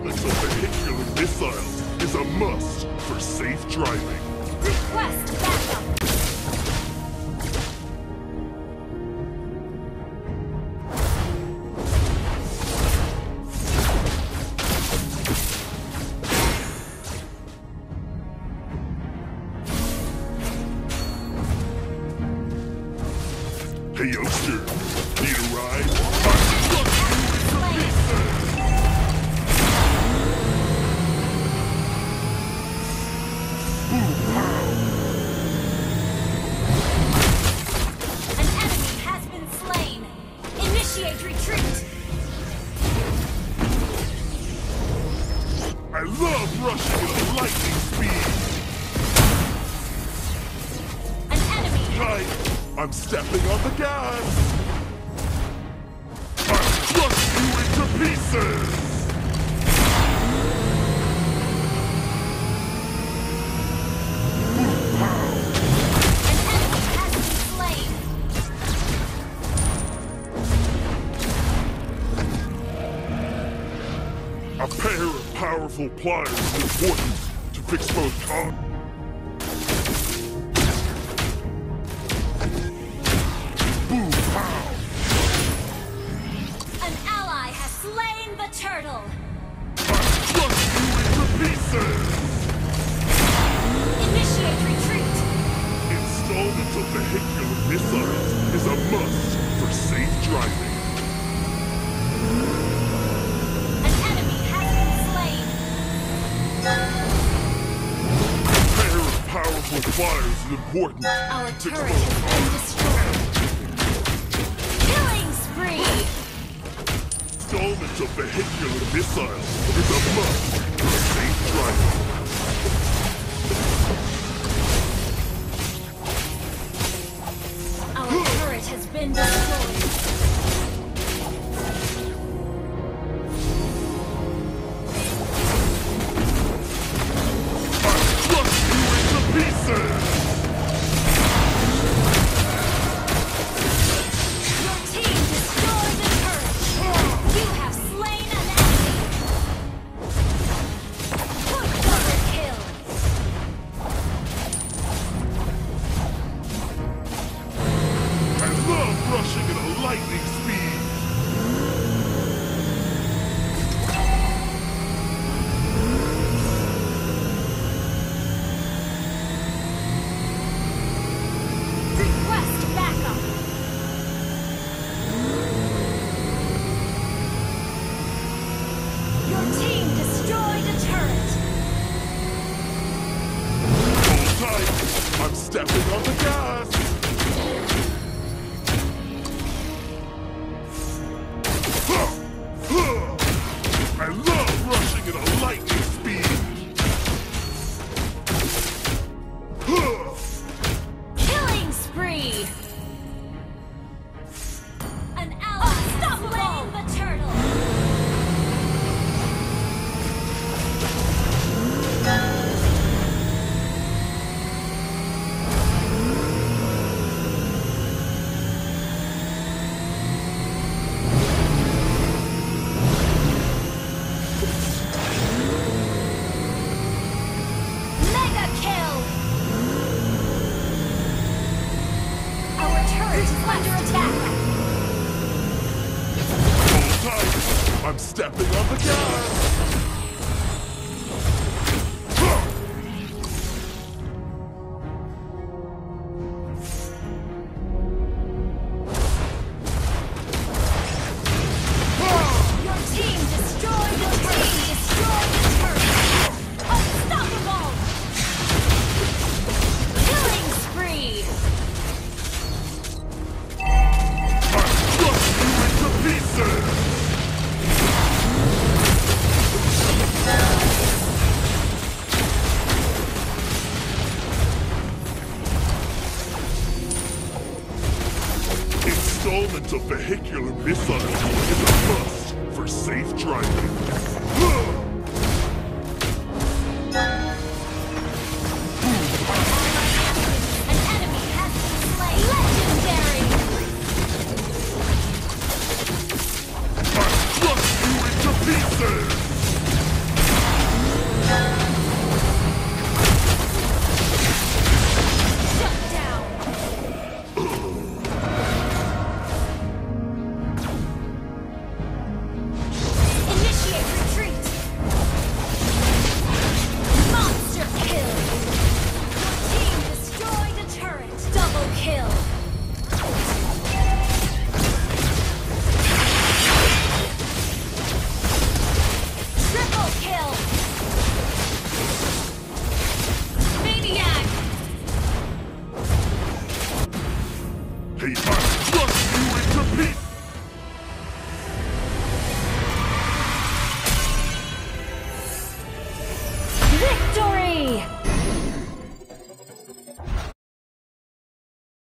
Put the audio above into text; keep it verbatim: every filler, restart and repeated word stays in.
Installment of vehicular missiles is a must for safe driving. Request backup! Hey, youngster, need a ride? I'm Boom, pow! An enemy has been slain! Initiate retreat! I love rushing at lightning speed! An enemy Right, I'm stepping on the gas! I'll crush you into pieces! Boom, pow! An enemy has been slain! A pair of powerful pliers is important to fix both cars. Boom, pow! An ally has slain the turtle! I'll crush you into pieces! Initiate retreat! Installment of vehicular missiles is a must for safe driving. An enemy has been slain! A pair of powerful pliers is important Our to fix turret both has been destroyed! Killing spree! Installment of vehicular missiles is a must for safe driving. Our turret has been destroyed! I'll crush you into pieces! Your team destroyed the turret! You have slain an enemy! Quick double kill! I love rushing at a lightning speed! Request backup! Your team destroyed a turret! Hold tight! I'm stepping on the gas! I love rushing at a lightning speed! Killing spree! An ally has slain the turtle! Mega kill! Our turret is under attack! Hold tight! I'm stepping on the gas! Your team destroyed the turret! Destroyed the turret! Unstoppable! Killing spree! I'll crush you into pieces! Installment of vehicular missiles is a must for safe driving. An enemy has been slain! Legendary! I'll crush you into pieces! Hey, Tyler!